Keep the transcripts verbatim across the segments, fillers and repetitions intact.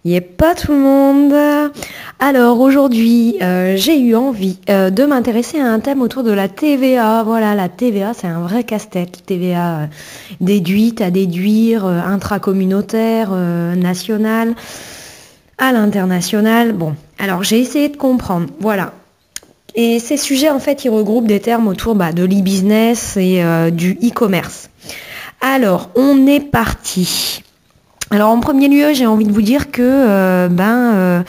Yep, pas tout le monde. Alors aujourd'hui, euh, j'ai eu envie euh, de m'intéresser à un thème autour de la T V A. Voilà, la T V A, c'est un vrai casse-tête. T V A euh, déduite, à déduire, euh, intracommunautaire, euh, nationale, à l'international. Bon, alors j'ai essayé de comprendre. Voilà. Et ces sujets, en fait, ils regroupent des termes autour bah, de l'e-business et euh, du e-commerce. Alors, on est parti. Alors en premier lieu, j'ai envie de vous dire que euh, ben euh,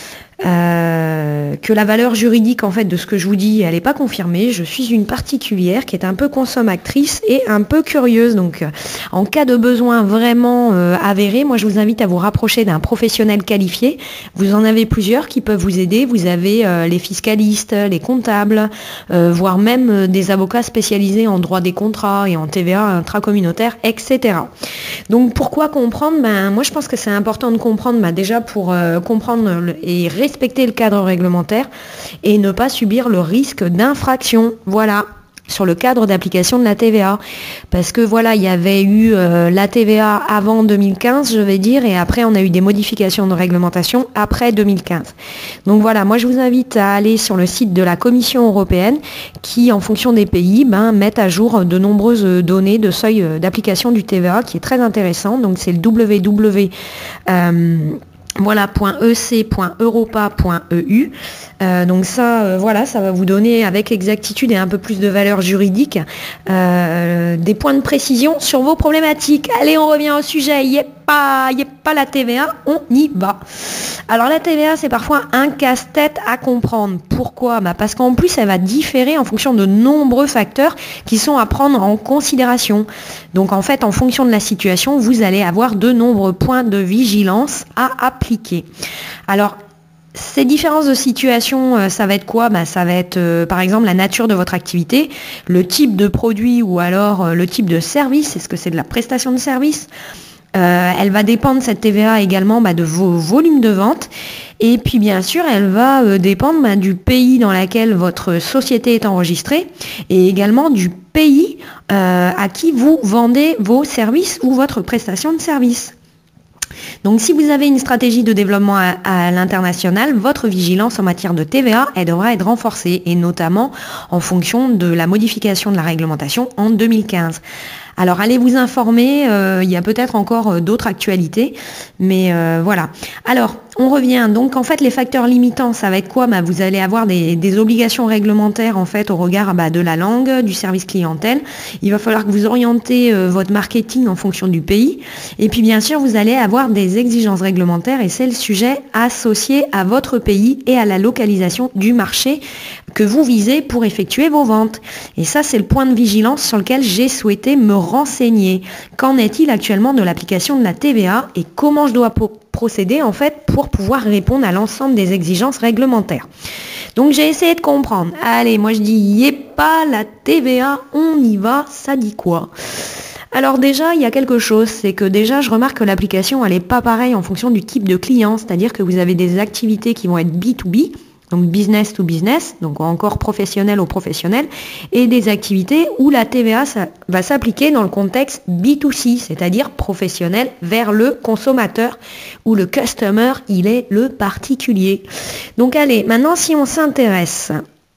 euh, que la valeur juridique en fait de ce que je vous dis, elle n'est pas confirmée. Je suis une particulière qui est un peu consommatrice et un peu curieuse. Donc euh, en cas de besoin vraiment euh, avéré, moi je vous invite à vous rapprocher d'un professionnel qualifié. Vous en avez plusieurs qui peuvent vous aider. Vous avez euh, les fiscalistes, les comptables, euh, voire même euh, des avocats spécialisés en droit des contrats et en T V A intracommunautaire, et cetera. Donc pourquoi comprendre? Ben moi je pense que c'est important de comprendre ben, déjà pour euh, comprendre le, et respecter le cadre réglementaire et ne pas subir le risque d'infraction. Voilà. Sur le cadre d'application de la T V A. Parce que voilà, il y avait eu euh, la T V A avant deux mille quinze, je vais dire, et après on a eu des modifications de réglementation après deux mille quinze. Donc voilà, moi je vous invite à aller sur le site de la Commission européenne qui, en fonction des pays, ben, met à jour de nombreuses données de seuil d'application du T V A qui est très intéressant. Donc c'est le w w w euh, Voilà, .ec.europa.eu. Euh, donc ça, euh, voilà, ça va vous donner avec exactitude et un peu plus de valeur juridique euh, des points de précision sur vos problématiques. Allez, on revient au sujet. Yep, pas, yep, pas la T V A, on y va. Alors la T V A, c'est parfois un casse-tête à comprendre. Pourquoi? Bah parce qu'en plus, elle va différer en fonction de nombreux facteurs qui sont à prendre en considération. Donc en fait, en fonction de la situation, vous allez avoir de nombreux points de vigilance à appliquer. Alors, ces différences de situation, ça va être quoi? Bah, ça va être euh, par exemple la nature de votre activité, le type de produit ou alors euh, le type de service. Est-ce que c'est de la prestation de service? euh, Elle va dépendre, cette T V A également, bah, de vos volumes de vente. Et puis bien sûr, elle va euh, dépendre bah, du pays dans lequel votre société est enregistrée et également du pays euh, à qui vous vendez vos services ou votre prestation de service. Donc si vous avez une stratégie de développement à, à l'international, votre vigilance en matière de T V A, elle devra être renforcée, et notamment en fonction de la modification de la réglementation en deux mille quinze. Alors allez vous informer, euh, il y a peut-être encore euh, d'autres actualités, mais euh, voilà. Alors, on revient. Donc en fait, les facteurs limitants, ça va être quoi? Bah, vous allez avoir des, des obligations réglementaires en fait au regard bah, de la langue, du service clientèle. Il va falloir que vous orientez euh, votre marketing en fonction du pays. Et puis bien sûr, vous allez avoir des exigences réglementaires, et c'est le sujet associé à votre pays et à la localisation du marché que vous visez pour effectuer vos ventes. Et ça, c'est le point de vigilance sur lequel j'ai souhaité me renseigner. Qu'en est-il actuellement de l'application de la T V A et comment je dois procéder en fait pour pouvoir répondre à l'ensemble des exigences réglementaires? Donc j'ai essayé de comprendre. Allez, moi je dis yep, pas la T V A, on y va, ça dit quoi? Alors déjà, il y a quelque chose, c'est que déjà, je remarque que l'application, elle n'est pas pareille en fonction du type de client, c'est-à-dire que vous avez des activités qui vont être B to B, donc business to business, donc encore professionnel au professionnel, et des activités où la T V A ça, va s'appliquer dans le contexte B to C, c'est-à-dire professionnel vers le consommateur, où le customer, il est le particulier. Donc allez, maintenant si on s'intéresse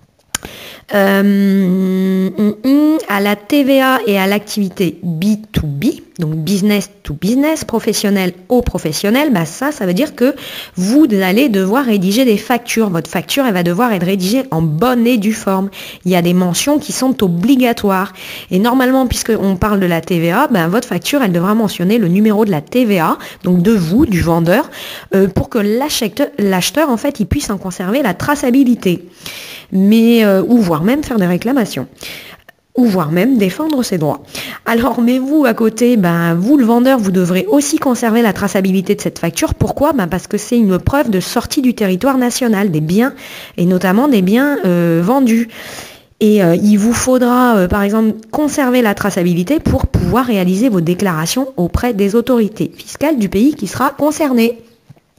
Euh, à la T V A et à l'activité B to B, donc business to business, professionnel au professionnel, bah ça, ça veut dire que vous allez devoir rédiger des factures. Votre facture, elle va devoir être rédigée en bonne et due forme. Il y a des mentions qui sont obligatoires. Et normalement, puisqu'on parle de la T V A, bah, votre facture, elle devra mentionner le numéro de la T V A, donc de vous, du vendeur, euh, pour que l'acheteur, l'acheteur, en fait, il puisse en conserver la traçabilité. Mais, euh, ou voire même faire des réclamations, ou voire même défendre ses droits. Alors, mais vous, à côté, ben, vous, le vendeur, vous devrez aussi conserver la traçabilité de cette facture. Pourquoi? Ben, parce que c'est une preuve de sortie du territoire national des biens, et notamment des biens euh, vendus. Et euh, il vous faudra, euh, par exemple, conserver la traçabilité pour pouvoir réaliser vos déclarations auprès des autorités fiscales du pays qui sera concerné.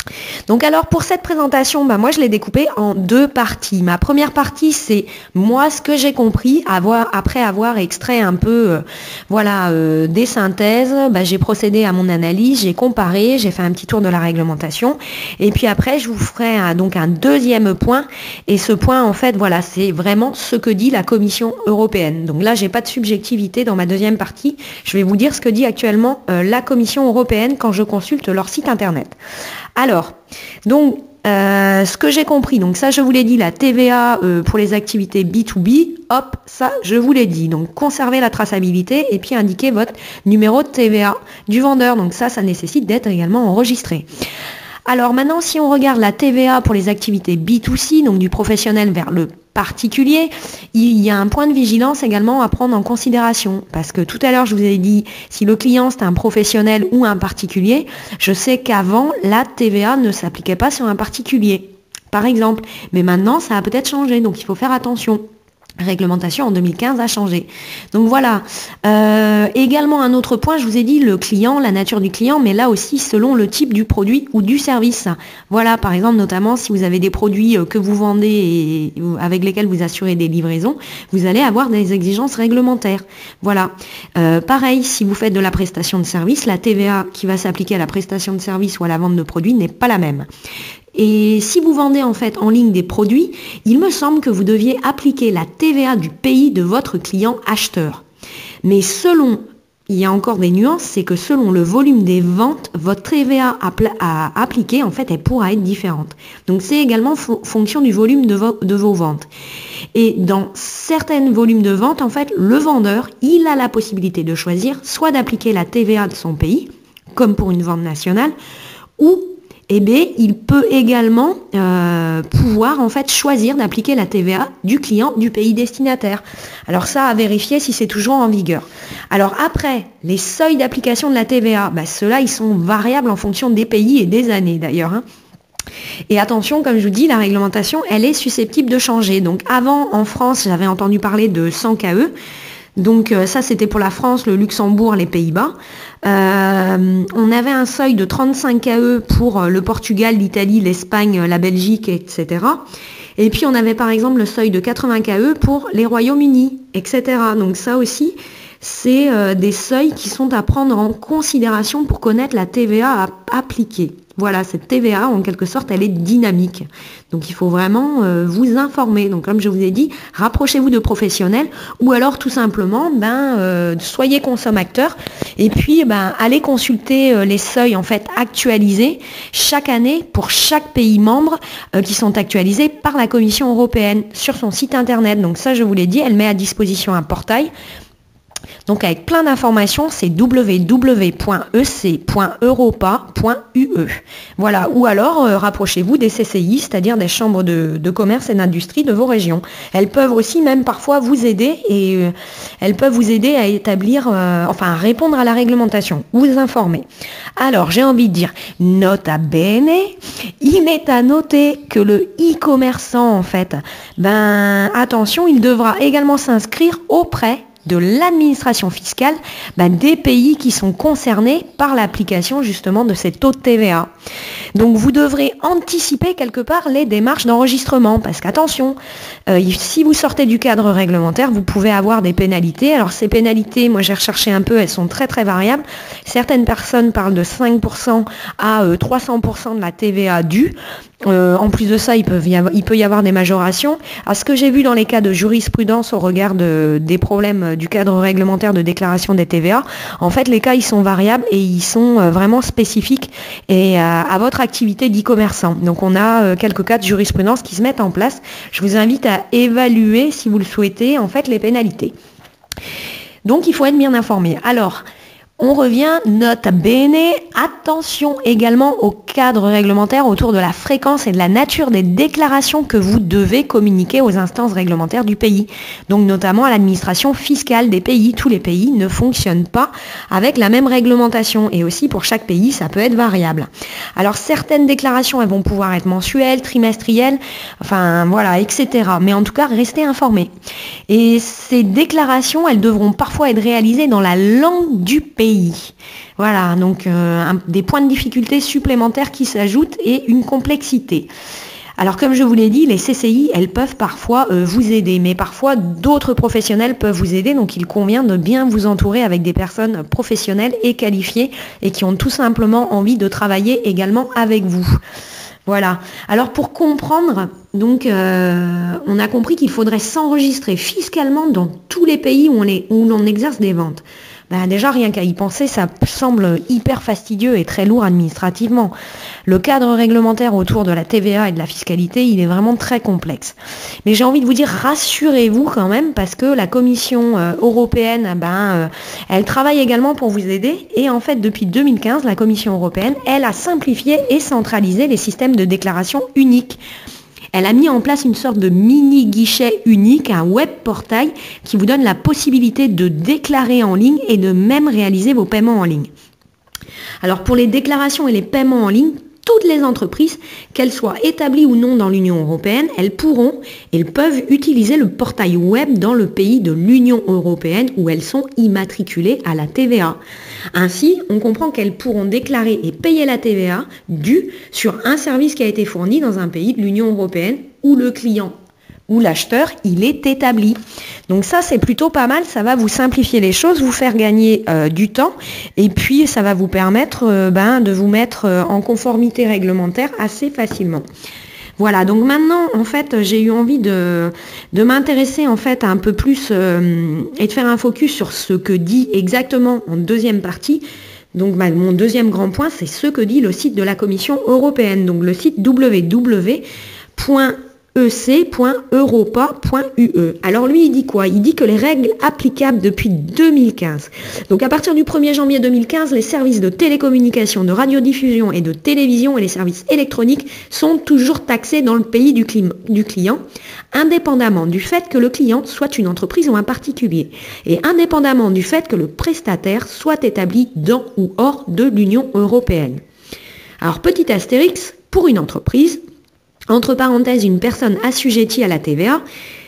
Donc alors pour cette présentation, bah, moi je l'ai découpée en deux parties. Ma première partie, c'est moi ce que j'ai compris avoir, après avoir extrait un peu euh, voilà, euh, des synthèses. Bah, j'ai procédé à mon analyse, j'ai comparé, j'ai fait un petit tour de la réglementation. Et puis après, je vous ferai un, donc un deuxième point. Et ce point, en fait, voilà, c'est vraiment ce que dit la Commission européenne. Donc là, j'ai pas de subjectivité dans ma deuxième partie. Je vais vous dire ce que dit actuellement euh, la Commission européenne quand je consulte leur site internet. Alors, donc, euh, ce que j'ai compris, donc ça je vous l'ai dit, la T V A euh, pour les activités B to B, hop, ça je vous l'ai dit. Donc conserver la traçabilité et puis indiquer votre numéro de T V A du vendeur. Donc ça, ça nécessite d'être également enregistré. Alors maintenant, si on regarde la T V A pour les activités B to C, donc du professionnel vers le particulier, il y a un point de vigilance également à prendre en considération. Parce que tout à l'heure, je vous ai dit, si le client c'est un professionnel ou un particulier, je sais qu'avant, la T V A ne s'appliquait pas sur un particulier, par exemple. Mais maintenant, ça a peut-être changé, donc il faut faire attention. Réglementation en deux mille quinze a changé. Donc voilà. Euh, également un autre point, je vous ai dit le client, la nature du client, mais là aussi selon le type du produit ou du service. Voilà, par exemple, notamment si vous avez des produits que vous vendez et avec lesquels vous assurez des livraisons, vous allez avoir des exigences réglementaires. Voilà. Euh, pareil, si vous faites de la prestation de service, la T V A qui va s'appliquer à la prestation de service ou à la vente de produits n'est pas la même. Et si vous vendez en fait en ligne des produits, il me semble que vous deviez appliquer la T V A du pays de votre client acheteur. Mais selon, il y a encore des nuances, c'est que selon le volume des ventes, votre T V A à appliquer, en fait, elle pourra être différente. Donc c'est également fo- fonction du volume de, vo- de vos ventes. Et dans certains volumes de ventes, en fait, le vendeur, il a la possibilité de choisir soit d'appliquer la T V A de son pays, comme pour une vente nationale, ou eh bien, il peut également euh, pouvoir en fait choisir d'appliquer la T V A du client du pays destinataire. Alors ça, à vérifier si c'est toujours en vigueur. Alors après, les seuils d'application de la T V A, bah, ceux-là, ils sont variables en fonction des pays et des années d'ailleurs. Hein. Et attention, comme je vous dis, la réglementation, elle est susceptible de changer. Donc avant, en France, j'avais entendu parler de cent K E. Donc euh, ça, c'était pour la France, le Luxembourg, les Pays-Bas. Euh, on avait un seuil de trente-cinq K E pour le Portugal, l'Italie, l'Espagne, la Belgique, et cetera. Et puis on avait par exemple le seuil de quatre-vingts K E pour les Royaumes-Unis, et cetera. Donc ça aussi, c'est euh, des seuils qui sont à prendre en considération pour connaître la T V A à appliquer. Voilà, cette T V A, en quelque sorte, elle est dynamique. Donc, il faut vraiment euh, vous informer. Donc, comme je vous ai dit, rapprochez-vous de professionnels ou alors, tout simplement, ben, euh, soyez consommateur et puis, ben, allez consulter euh, les seuils, en fait, actualisés chaque année pour chaque pays membre euh, qui sont actualisés par la Commission européenne sur son site internet. Donc, ça, je vous l'ai dit, elle met à disposition un portail. Donc avec plein d'informations, c'est w w w point e c point europa point u e. Voilà, ou alors euh, rapprochez-vous des C C I, c'est-à-dire des chambres de, de commerce et d'industrie de vos régions. Elles peuvent aussi même parfois vous aider et euh, elles peuvent vous aider à établir, euh, enfin à répondre à la réglementation, vous informer. Alors j'ai envie de dire, nota bene, il est à noter que le e-commerçant en fait, ben attention, il devra également s'inscrire auprès de l'administration fiscale ben, des pays qui sont concernés par l'application justement de ces taux de T V A. Donc vous devrez anticiper quelque part les démarches d'enregistrement parce qu'attention, euh, si vous sortez du cadre réglementaire, vous pouvez avoir des pénalités. Alors ces pénalités, moi j'ai recherché un peu, elles sont très très variables. Certaines personnes parlent de cinq pour cent à euh, trois cents pour cent de la T V A due. Euh, en plus de ça, il peut, y avoir, il peut y avoir des majorations. À ce que j'ai vu dans les cas de jurisprudence au regard de, des problèmes du cadre réglementaire de déclaration des T V A, en fait, les cas, ils sont variables et ils sont euh, vraiment spécifiques et, euh, à votre activité d'e-commerçant. Donc, on a euh, quelques cas de jurisprudence qui se mettent en place. Je vous invite à évaluer, si vous le souhaitez, en fait, les pénalités. Donc, il faut être bien informé. Alors, on revient, nota bene, attention également au cadre réglementaire autour de la fréquence et de la nature des déclarations que vous devez communiquer aux instances réglementaires du pays. Donc notamment à l'administration fiscale des pays. Tous les pays ne fonctionnent pas avec la même réglementation et aussi pour chaque pays ça peut être variable. Alors certaines déclarations, elles vont pouvoir être mensuelles, trimestrielles, enfin voilà, et cetera. Mais en tout cas, restez informés. Et ces déclarations, elles devront parfois être réalisées dans la langue du pays. Voilà, donc euh, un, des points de difficulté supplémentaires qui s'ajoutent et une complexité. Alors comme je vous l'ai dit, les C C I, elles peuvent parfois euh, vous aider, mais parfois d'autres professionnels peuvent vous aider, donc il convient de bien vous entourer avec des personnes professionnelles et qualifiées et qui ont tout simplement envie de travailler également avec vous. Voilà. Alors pour comprendre, donc euh, on a compris qu'il faudrait s'enregistrer fiscalement dans tous les pays où on, est, où l'on exerce des ventes. Ben déjà, rien qu'à y penser, ça semble hyper fastidieux et très lourd administrativement. Le cadre réglementaire autour de la T V A et de la fiscalité, il est vraiment très complexe. Mais j'ai envie de vous dire, rassurez-vous quand même, parce que la Commission euh, européenne, ben, euh, elle travaille également pour vous aider. Et en fait, depuis deux mille quinze, la Commission européenne, elle a simplifié et centralisé les systèmes de déclaration uniques. Elle a mis en place une sorte de mini guichet unique, un web portail qui vous donne la possibilité de déclarer en ligne et de même réaliser vos paiements en ligne. Alors pour les déclarations et les paiements en ligne, toutes les entreprises, qu'elles soient établies ou non dans l'Union européenne, elles pourront, elles peuvent utiliser le portail web dans le pays de l'Union européenne où elles sont immatriculées à la T V A. Ainsi, on comprend qu'elles pourront déclarer et payer la T V A due sur un service qui a été fourni dans un pays de l'Union européenne où le client ou l'acheteur, il est établi. Donc ça, c'est plutôt pas mal, ça va vous simplifier les choses, vous faire gagner euh, du temps, et puis ça va vous permettre euh, ben, de vous mettre euh, en conformité réglementaire assez facilement. Voilà, donc maintenant, en fait, j'ai eu envie de, de m'intéresser en fait un peu plus euh, et de faire un focus sur ce que dit exactement en deuxième partie. Donc bah, mon deuxième grand point, c'est ce que dit le site de la Commission européenne, donc le site w w w point e c point europa point u e. Alors lui, il dit quoi? Il dit que les règles applicables depuis deux mille quinze. Donc à partir du premier janvier deux mille quinze, les services de télécommunication, de radiodiffusion et de télévision et les services électroniques sont toujours taxés dans le pays du, clim- du client, indépendamment du fait que le client soit une entreprise ou un particulier, et indépendamment du fait que le prestataire soit établi dans ou hors de l'Union européenne. Alors petit astérix, pour une entreprise, entre parenthèses, une personne assujettie à la T V A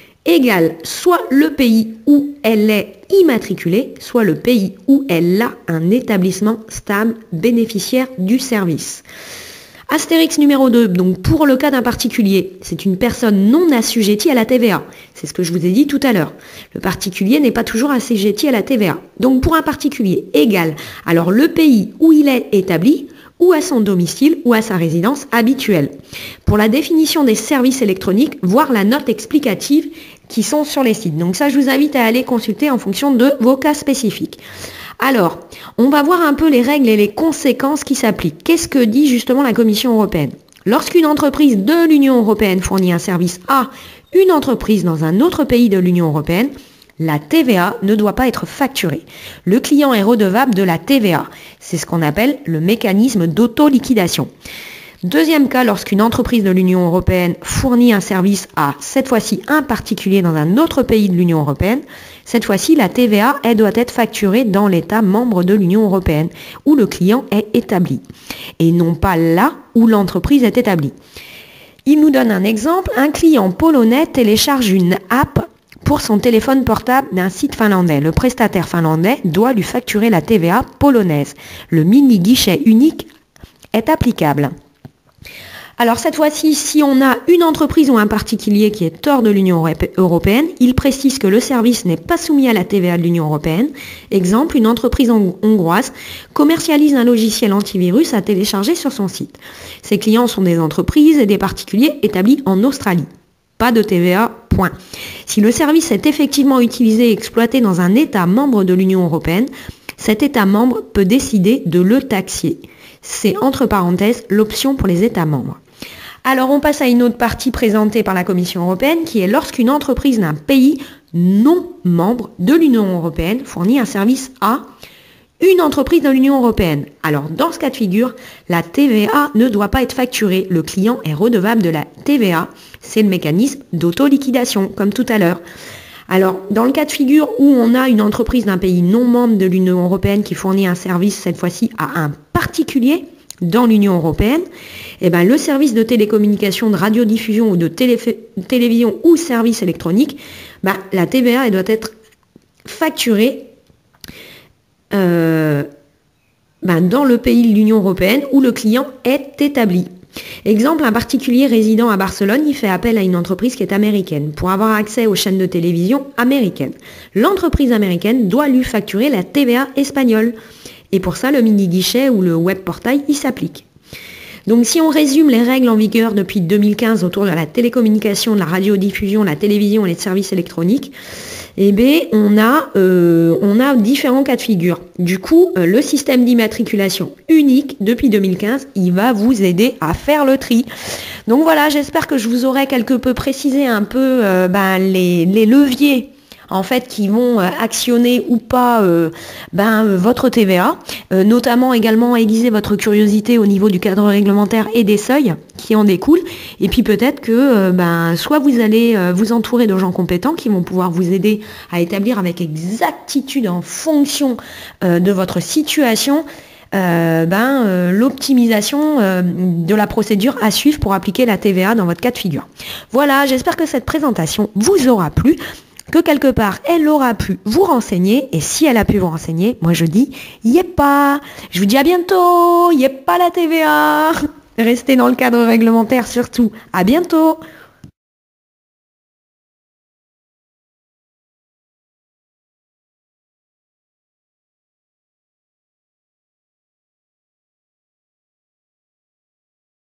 égale soit le pays où elle est immatriculée, soit le pays où elle a un établissement stable bénéficiaire du service. Astérix numéro deux, donc pour le cas d'un particulier, c'est une personne non assujettie à la T V A. C'est ce que je vous ai dit tout à l'heure. Le particulier n'est pas toujours assujetti à la T V A. Donc pour un particulier égal, alors le pays où il est établi, ou à son domicile ou à sa résidence habituelle. Pour la définition des services électroniques, voir la note explicative qui sont sur les sites. Donc ça, je vous invite à aller consulter en fonction de vos cas spécifiques. Alors, on va voir un peu les règles et les conséquences qui s'appliquent. Qu'est-ce que dit justement la Commission européenne? Lorsqu'une entreprise de l'Union européenne fournit un service à une entreprise dans un autre pays de l'Union européenne, la T V A ne doit pas être facturée. Le client est redevable de la T V A. C'est ce qu'on appelle le mécanisme d'auto-liquidation. Deuxième cas, lorsqu'une entreprise de l'Union européenne fournit un service à, cette fois-ci, un particulier dans un autre pays de l'Union européenne, cette fois-ci, la T V A, elle doit être facturée dans l'État membre de l'Union européenne où le client est établi et non pas là où l'entreprise est établie. Il nous donne un exemple. Un client polonais télécharge une app pour son téléphone portable d'un site finlandais. Le prestataire finlandais doit lui facturer la T V A polonaise. Le mini-guichet unique est applicable. Alors cette fois-ci, si on a une entreprise ou un particulier qui est hors de l'Union européenne, il précise que le service n'est pas soumis à la T V A de l'Union européenne. Exemple, une entreprise hongroise commercialise un logiciel antivirus à télécharger sur son site. Ses clients sont des entreprises et des particuliers établis en Australie. Pas de T V A, point. Si le service est effectivement utilisé et exploité dans un État membre de l'Union européenne, cet État membre peut décider de le taxer. C'est entre parenthèses l'option pour les États membres. Alors on passe à une autre partie présentée par la Commission européenne qui est lorsqu'une entreprise d'un pays non membre de l'Union européenne fournit un service à une entreprise de l'Union européenne. Alors dans ce cas de figure, la T V A ne doit pas être facturée. Le client est redevable de la T V A. C'est le mécanisme d'auto-liquidation, comme tout à l'heure. Alors, dans le cas de figure où on a une entreprise d'un pays non membre de l'Union européenne qui fournit un service, cette fois-ci, à un particulier, dans l'Union européenne, eh ben, le service de télécommunication, de radiodiffusion ou de télé télévision ou service électronique, ben, la T V A elle doit être facturée euh, ben, dans le pays de l'Union européenne où le client est établi. Exemple, un particulier résident à Barcelone, il fait appel à une entreprise qui est américaine pour avoir accès aux chaînes de télévision américaines. L'entreprise américaine doit lui facturer la T V A espagnole. Et pour ça, le mini-guichet ou le web portail, il s'applique. Donc si on résume les règles en vigueur depuis deux mille quinze autour de la télécommunication, de la radiodiffusion, la télévision et les services électroniques, eh bien, on a, euh, on a différents cas de figure. Du coup, euh, le système d'immatriculation unique depuis deux mille quinze, il va vous aider à faire le tri. Donc voilà, j'espère que je vous aurai quelque peu précisé un peu euh, ben, les, les leviers en fait, qui vont actionner ou pas euh, ben, euh, votre T V A, euh, notamment également aiguiser votre curiosité au niveau du cadre réglementaire et des seuils qui en découlent. Et puis peut-être que euh, ben, soit vous allez euh, vous entourer de gens compétents qui vont pouvoir vous aider à établir avec exactitude en fonction euh, de votre situation Euh, ben, euh, l'optimisation euh, de la procédure à suivre pour appliquer la T V A dans votre cas de figure. Voilà, j'espère que cette présentation vous aura plu, que quelque part elle aura pu vous renseigner, et si elle a pu vous renseigner, moi je dis yé pas. Je vous dis à bientôt, yé pas la T V A. Restez dans le cadre réglementaire surtout. À bientôt.